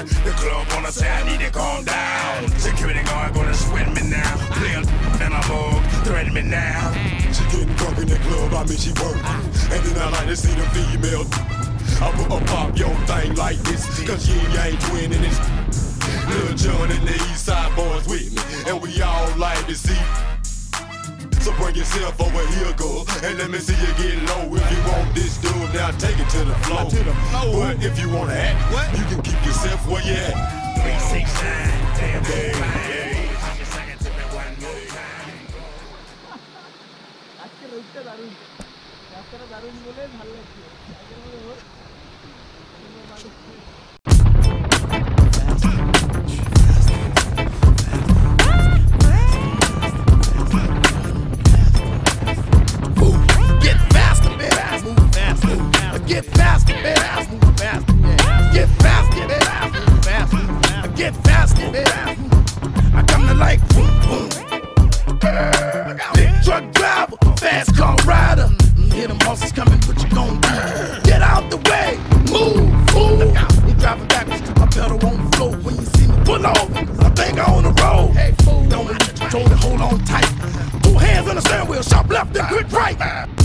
The club wanna say I need to calm down. Security guard gonna sweat me now. Play a and I'm up, threaten me now. She getting drunk in the club, I mean she work. And then I like to see the female. I put a pop your thing like this, cause yin yang twin in this. Lil John and the East Side boys with me, and we all like to see. So bring yourself over here, girl, and let me see you get low. If you want this dude, now take it to the floor. But if you wanna act, you can keep yourself where you at. 369, damn baby. Get faster, man. Move faster, man. Get faster, man. Move faster. Get faster, man. I come to like boom, boom. Big truck driver, fast car rider. Hear them horses coming, what you gon' do? Get out the way, move, move. You driving backwards, my pedal on the floor. When you see me pull over, I think I on the road. Hey, fool, don't let you control it, hold on tight. 2 hands on the steering wheel, sharp left and grip right.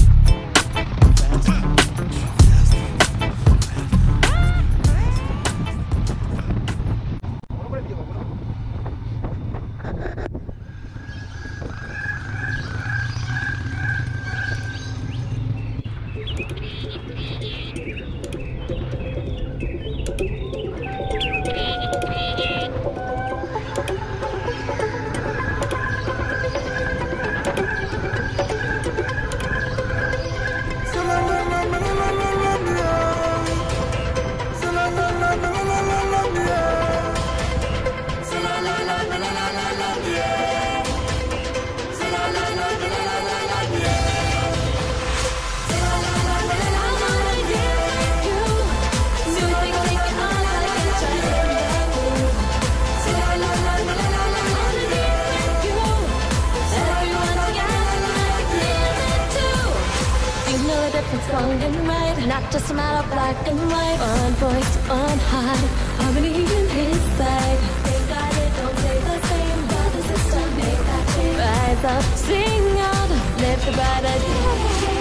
Wrong and right, not just a matter of black and white. One voice, one heart, harmony in his side. They got it, don't say the same. Brother, sister, make that change. Rise up, sing out, live the brighter day.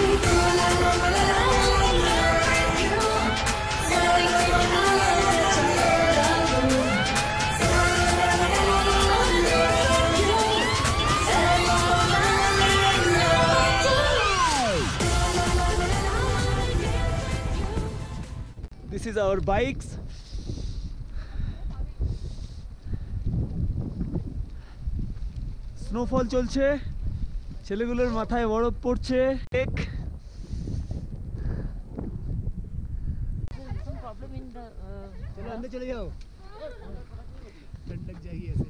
This is our bikes. Snowfall চলছে, ছেলেগুলোর মাথায় বরফ পড়ছে। चलो अंदर चले जाओ, ठंड लग जाएगी ऐसे।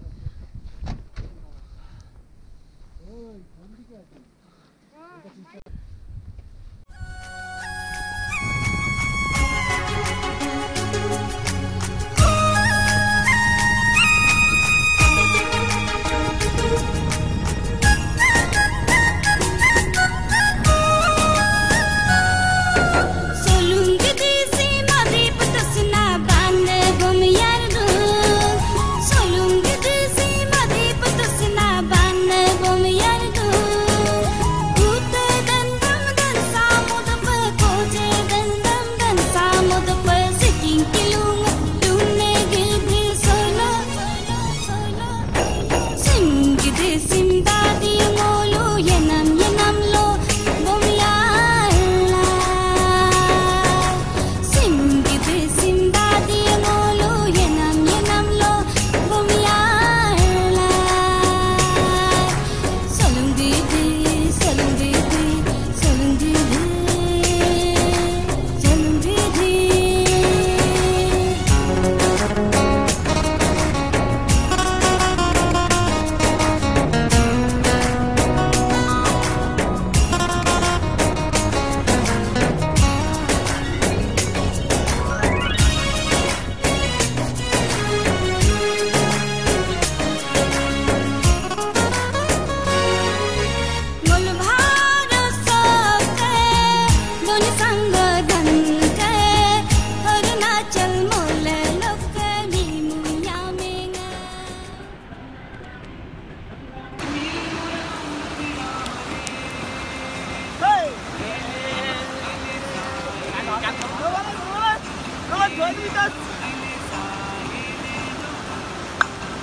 Solung gede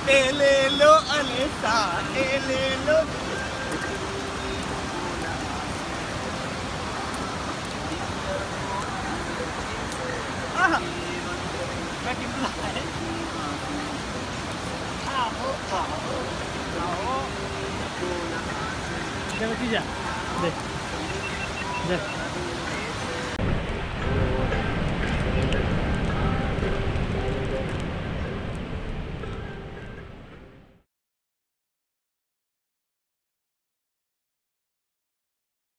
ले लो अलेसा ले लो क्या बची जा देख देख